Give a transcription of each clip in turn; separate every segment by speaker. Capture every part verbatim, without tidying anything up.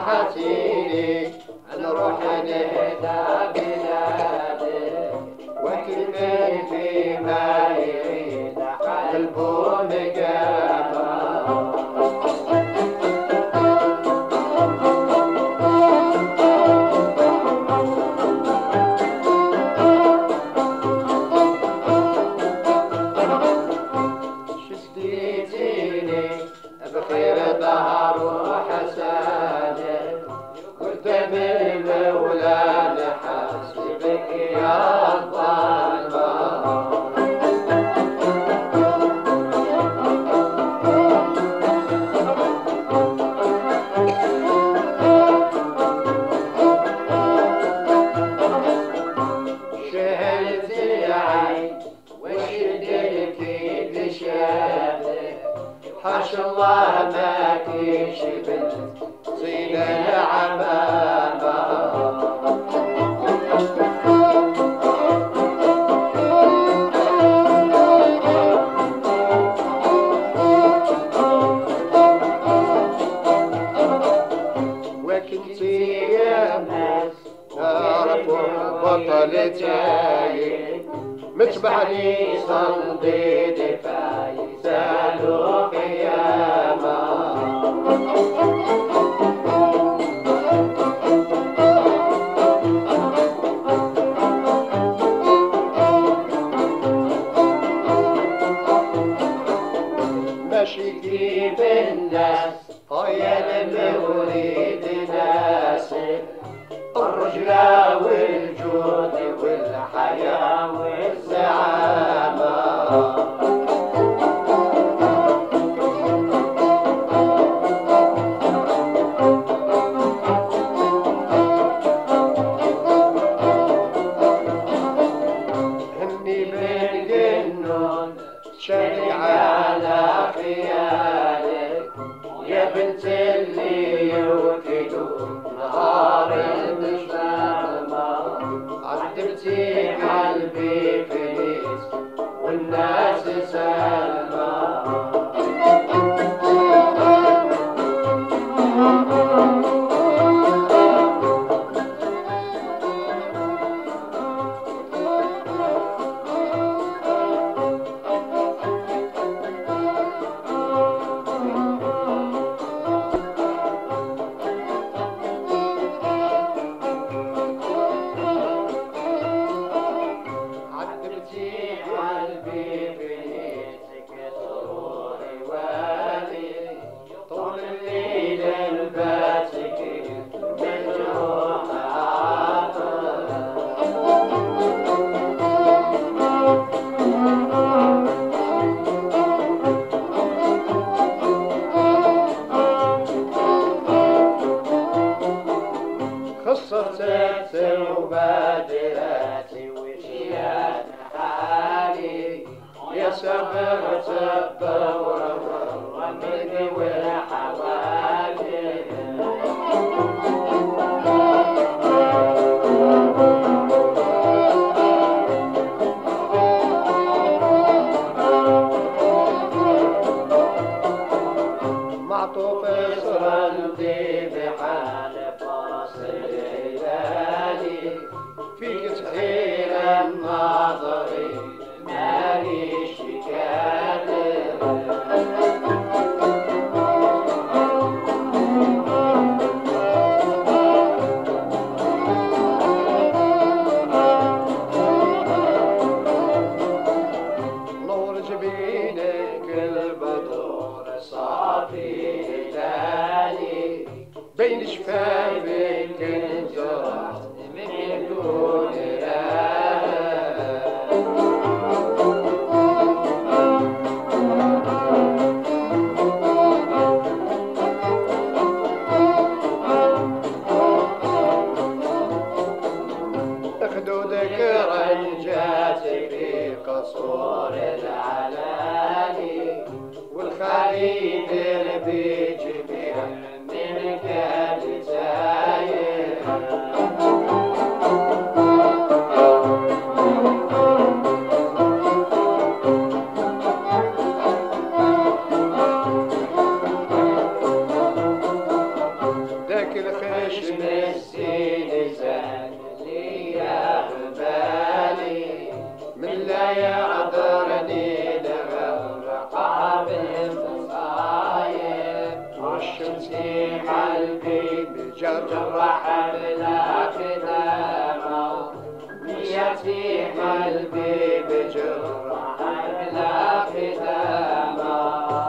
Speaker 1: حسيني نروح نهدى بلادك وكل فيما يريد قلبه مقامة. شديتيني بخير ظهر وحسانك قلت بالمولى نحاسبك يا الظالمة. شهدتي عين وشدك لشافك حاش الله ما كشفت زين العمامة. وكنتي يا ناس تعرفوا بطل جاي متبعني صنديد فايزالو قيامة. ماشي كيف الناس طيا المولد ناسك الرجلة والجود والحياة والزعامة. هني بالجنون شاري على خيالك يا بنت اللي يوكلوا نهار المشامة. عذبتي قلبي فليس والناس سلمى. خصصت وبادراتي وشيان حالي يا صبرت الدور ومني والحوالي. معطوف صرندي بحال فرس الهلالي فيك تحيل الناظري مالي شكالي. نور جبينك البدور صافي هلالي بين شفافك انجرح من دون خدودك رنجاتك في قصور العلالي والخليل بجميع منك الجاير. الشمسي قلبي بجرح بلا ختامه، نيتي قلبي بجرح بلا ختامه.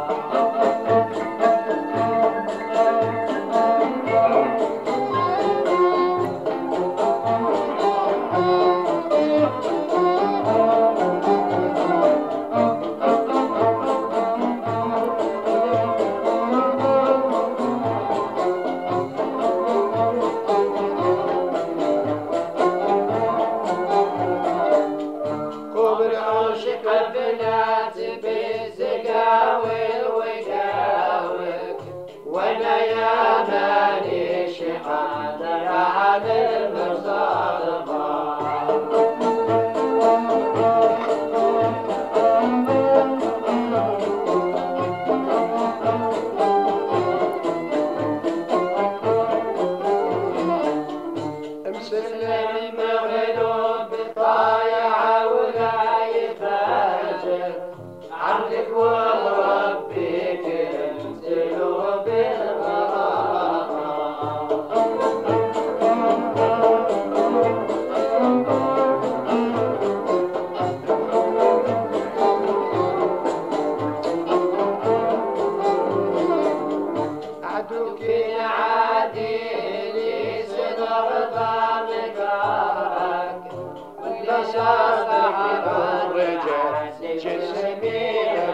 Speaker 1: البنات بالزقاوي الوقاوك، وانا يا ماني شحاذة على المصادمة. مسلم مغلوب طايع وغايب عبدك وربك انزلوا بالغرامة. عدوك عادي صدر ضامك ولا صافح الرجال جسمي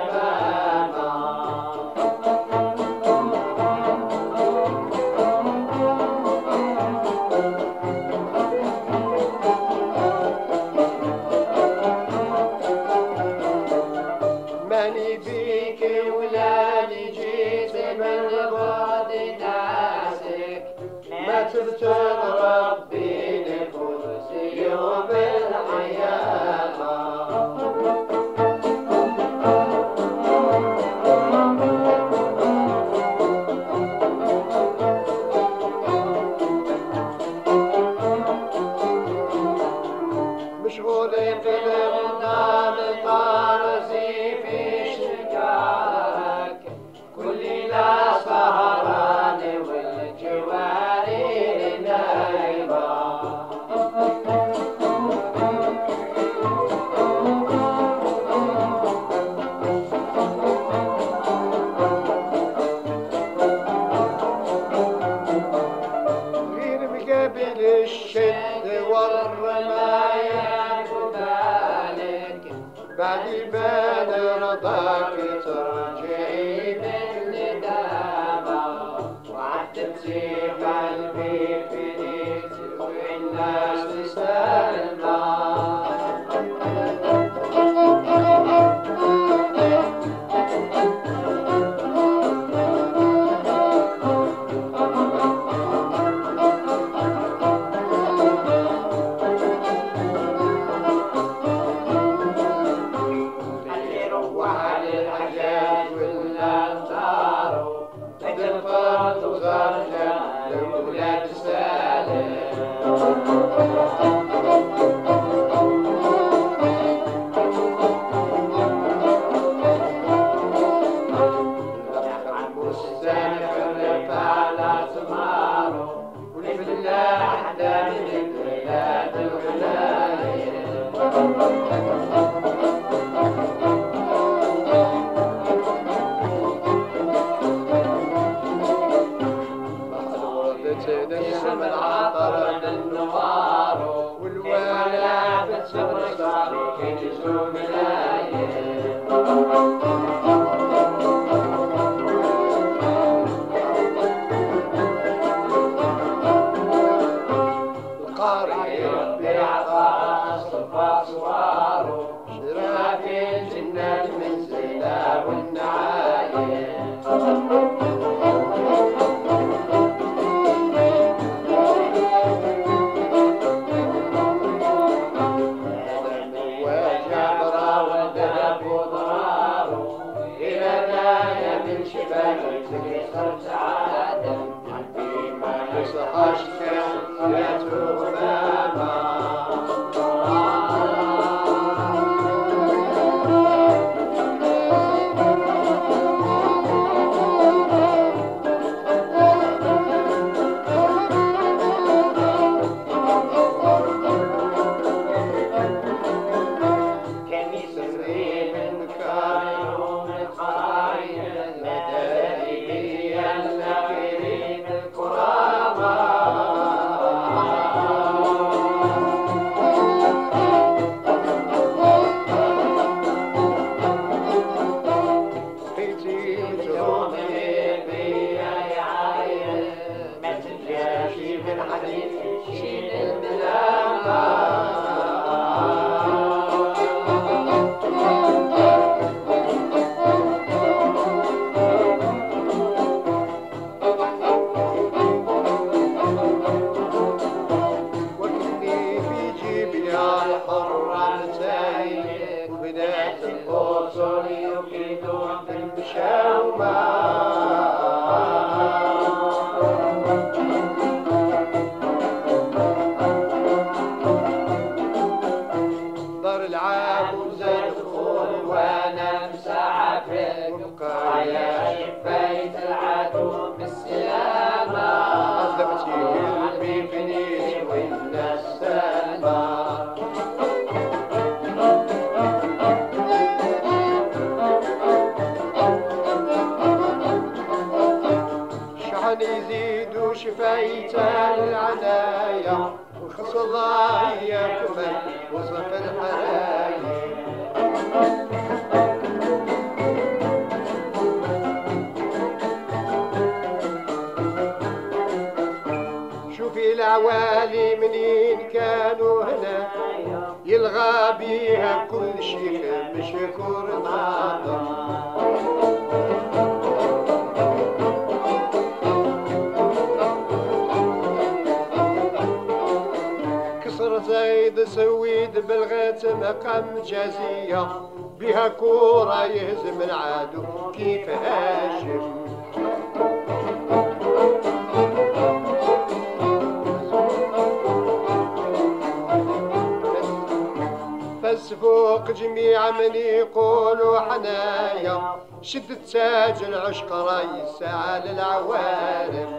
Speaker 1: ماني بيك ولا جيت من بعد ناسك، ما تبت ربي نفوس يوم الحياة. مشغول قلب نام طارسي في شكاك، كل ليلة سهران والجواري نايمة. غير مقابل الشد والرماية بعد ما رضاك ترجعي من ندامة، وعدتي قلبي فيك والناس سلمى. تنسم العطر بالنوار والوالع بتصبر صاري كنزو ملايين. القارئ بعطاء صفا صواره شرا في الجنة المنزلة والنعايم. صرت سعادة قلبي ما يصحش يا تغمامة. كان يزيدوا شفايته العناية وخص الله يكمل وصف الحرايا. شوفي العوالي منين كانوا هنا يلغى بيها كل شيء بشكر ناظر. كسر زايد سويد بلغت مقام جازية بها كورة يهزم العدو كيف هاشم. بس فوق جميع من يقولوا حنايا شد تاج العشق راي الساعة للعوالم.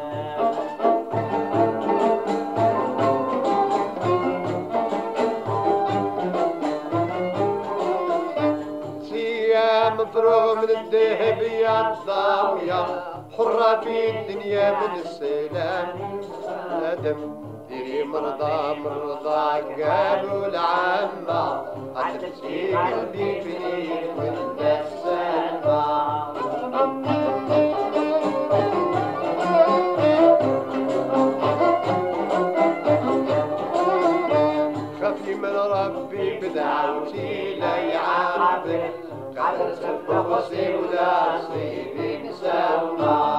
Speaker 1: سيام مفروغ من الذهبية الضاوية حرة في الدنيا من السلام ندم. ديري مرضى مرضى قالوا العامة عتبتي قلبي فيك ولا السلمى. خافي من ربي بدعوتي لا يعاقبك قعدت تفوصي ولا صيبي نسمى.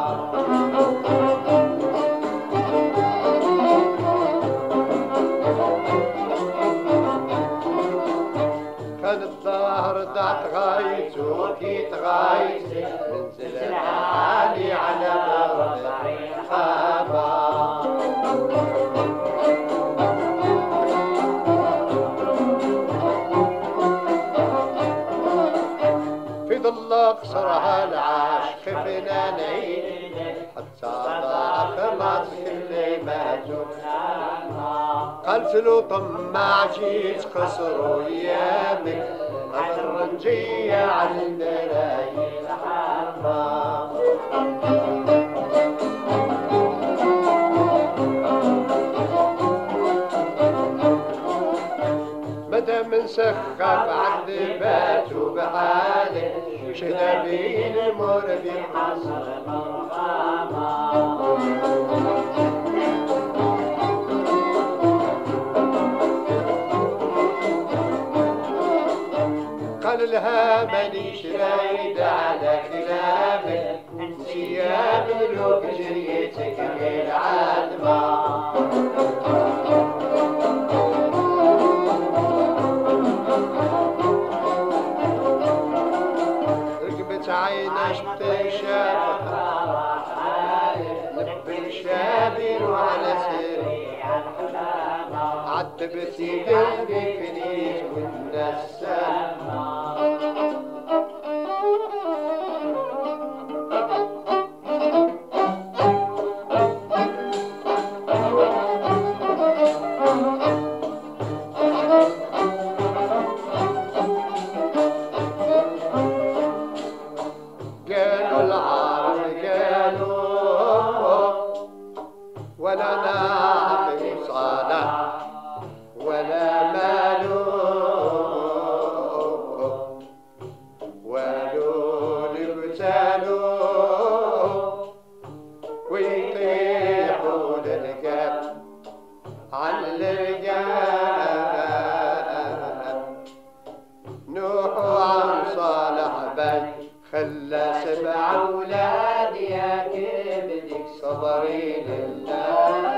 Speaker 1: الظهر ضعت غايت وكيت غايت منزل العالي على مرضع الحما. في ظل قصرها العاش خفنا نعيد حتى ضاع خلاص كل ما زرنا. قلت له طماع جيت قصر ايامك على الرنجية على المراية الحما. مدام نسخف عالذبات وبحالك شهد بين المر بحصر مرحمة. قال لها مانيش رايد على كلامك انتي يا ملوك جريتك بالعالمة. رقبت عيناش بتنشاف لب شابر وعلى سري عتبتي قلبي كنيت والناس سلمى. قالوا العرب قالوا ولا نعمل صلاة ولا مالو ولو نقتالو ويطيحوا للقاب على الرجال. نوحوا عن صالح بن خلى سبع أولاد يا كبدك صبري لله.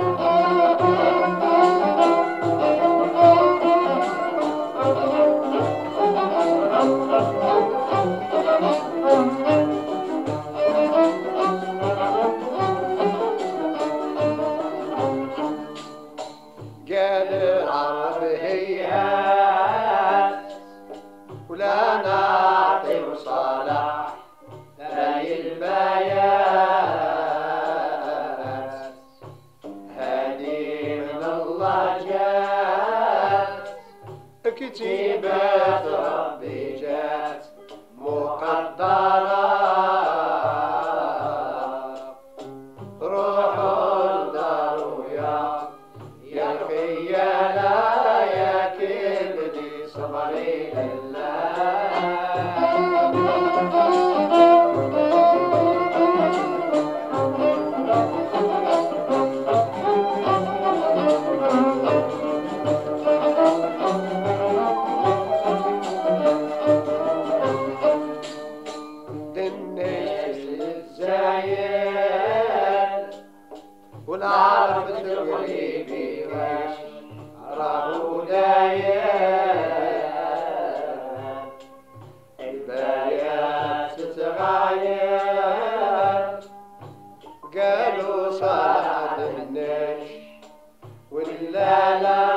Speaker 1: قال العرب هيهات ولا نعطي صلاح لا البايات. والعرب تقولي بيش راهو داير البايات تتغاير قالوا صالح دهنش ولا لا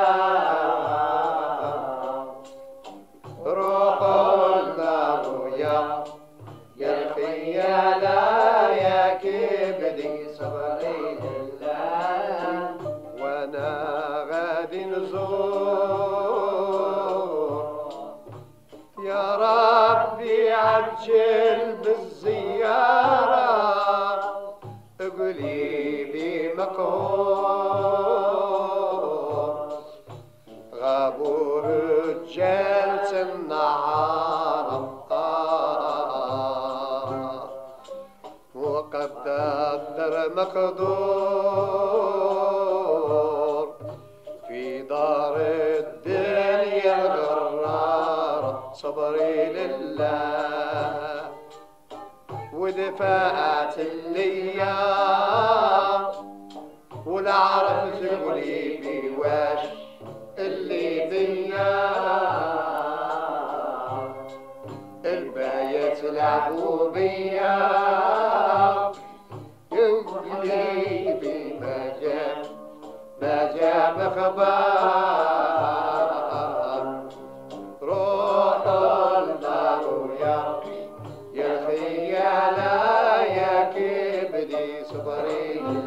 Speaker 1: روحوا النار يا يا الخيالة يا كبدي صبري لله وانا غادي نزور يا ربي عجل بالزيارة قليبي مقهور غابوا رجال النهار وقد قدر مقدور في دار الدنيا الغرار صبري لله ودفعت الايام والعرب تقولي بواش اللي بيا البايت لعبوا بيا قلبي ما جاب ما جاب خبر روحوا النار يا يا خيالة يا كبدي صبري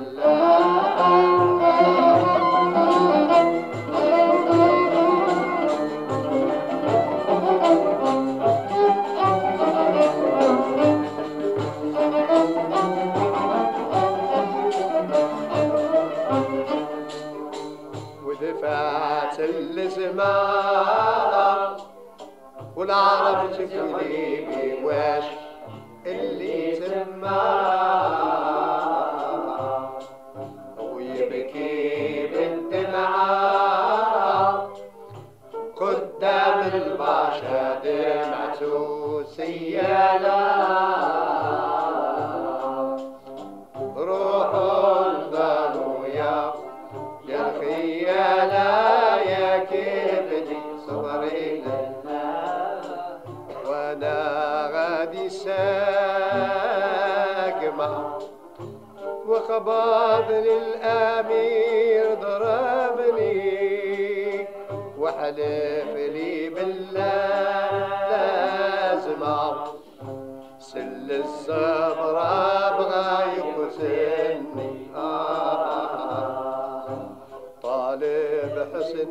Speaker 1: ودفعت الزمان والعرب تقولي بواش اللي تما ويبكي بالدمعة قدام الباشا دمعته سيالة روحوا النار يا يا الخيالة يا كبدي صبري لله وانا غادي ساقمة وخبضني الامير ضربني وحلف لي بالله لازمه سل الصبر ابغى يقتلني طالب حسن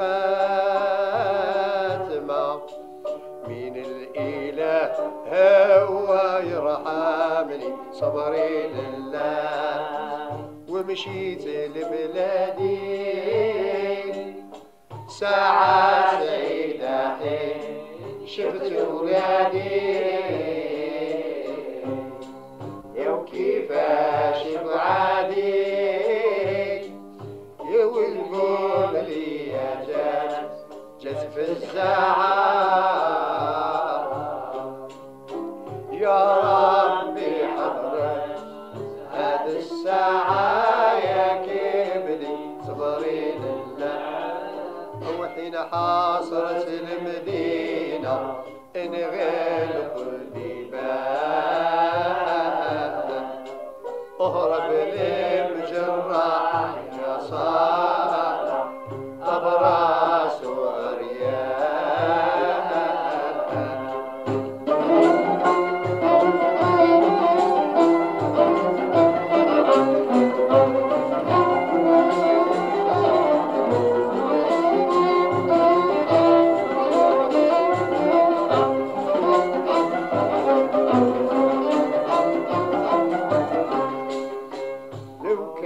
Speaker 1: الخاتمة من الإله هو يرحمني صبري لله ومشيت لبلادي ساعة سعيدة حين شفت ولادي يا وكيفاش بعادي والقول لي جات جات في الساعة يا ربي حضرت هاد الساعة يا كبدي صبري لله وحين حاصرت المدينة انغل قلبي باب اهرب للمجرح يا صالح أبراس وأرياح لو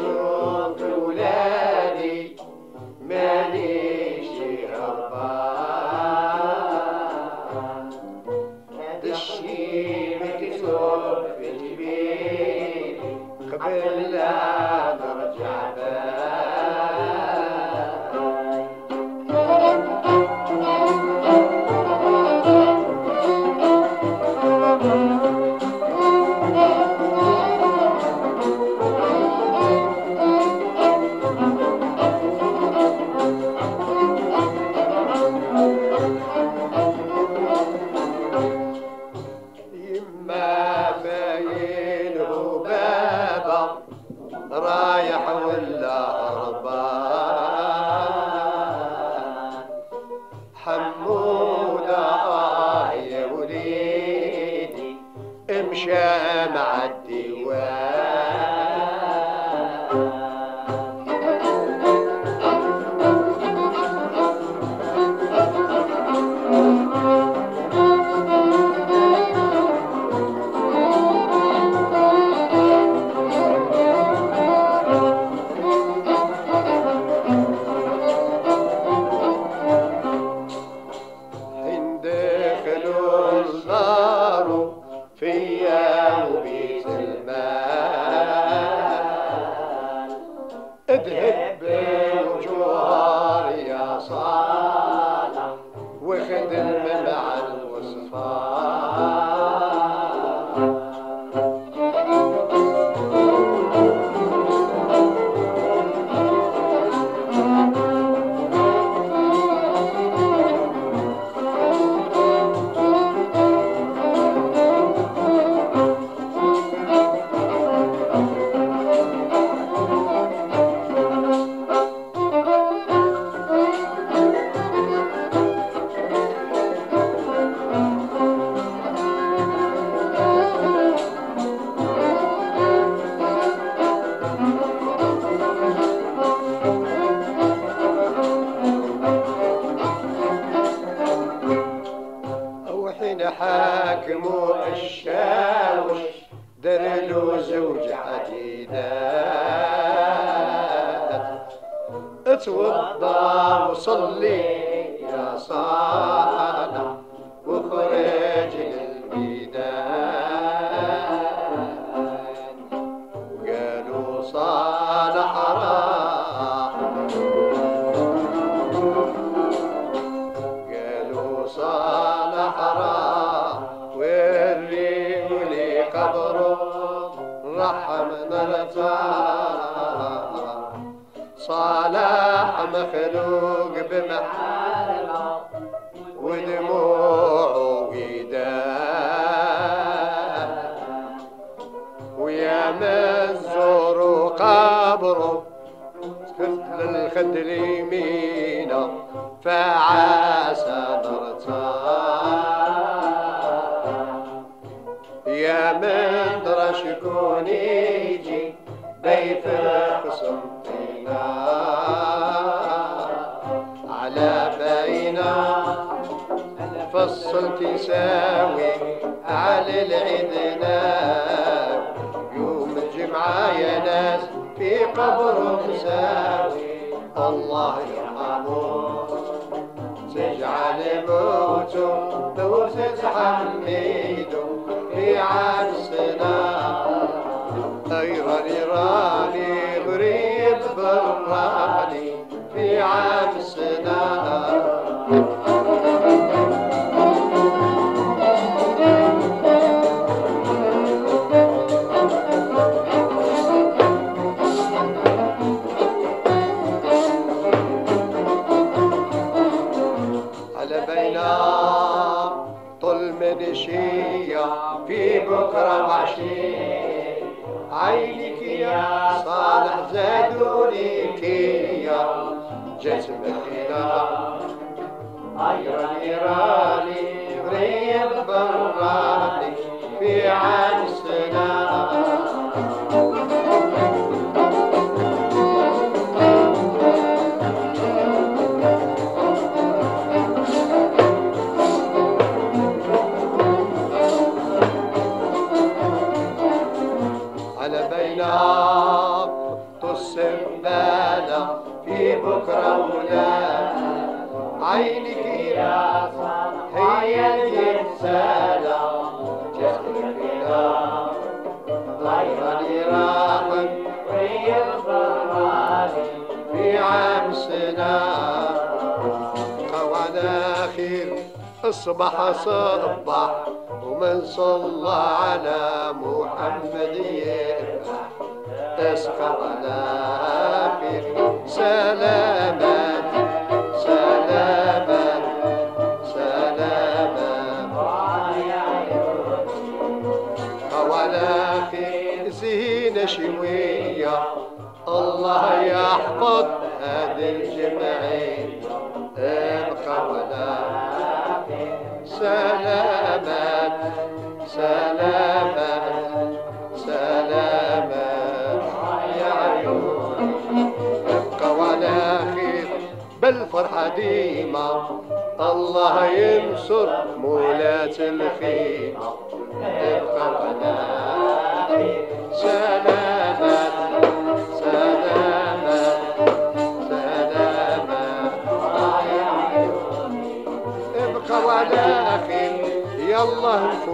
Speaker 1: أشوف ولادي مانيش هربان، هذا الشي مكتوب في جبيني قبل لا نرجع رايح ولا هربان، حمودة آه يا وليدي امشى مع الديوان. فيا وبيت المال اذهب بالجوهر يا صالح وخدم مع الوصفان. حاكموا الشاوش درلو زوج حديدات، اتوضى وصلي يا صالح وخرج للميدان، وقالوا صالح راح، قالوا صالح راح وريولي قبره رحم نرتاح. صالح مخلوق بمحارمه ودموعه ويدان، ويا من زوروا قبره كفل الخد اليمينه فعسى نرتاح. يا من درى شكون يجي بيفرق صمتنا على بينا فصل تساوي على العيدنا يوم الجمعة يا ناس في قبر مساوي. الله يرحمه تجعل موته موتة حميده في عرسنا، ايراني راني غريب براني في عرسنا. طل منشية في بكرة وعشية عينك يا صالح زادوليك يا جسمك يا ايراني راني غريب براني في عرسنا. السنبالة في بكرة ولا عينك يا هي الجنسالة جسمك بلا غير راقا وهي الضرالي في عام سنة وانا خير اصبح صبح ومن صلى على محمد يربح اسقى وانا خير سلامات سلامات سلامات وانا خير زينة شوية الله يحفظ هذه الجمعية ابقى ولا سلامات سلامات سلامات يا عيوني ابقى ولا خير بالفرحة ديما الله ينصر مولاة الخيمة ابقى ولا خير سلامات سلامات سلامات ابقى ولا خير يلا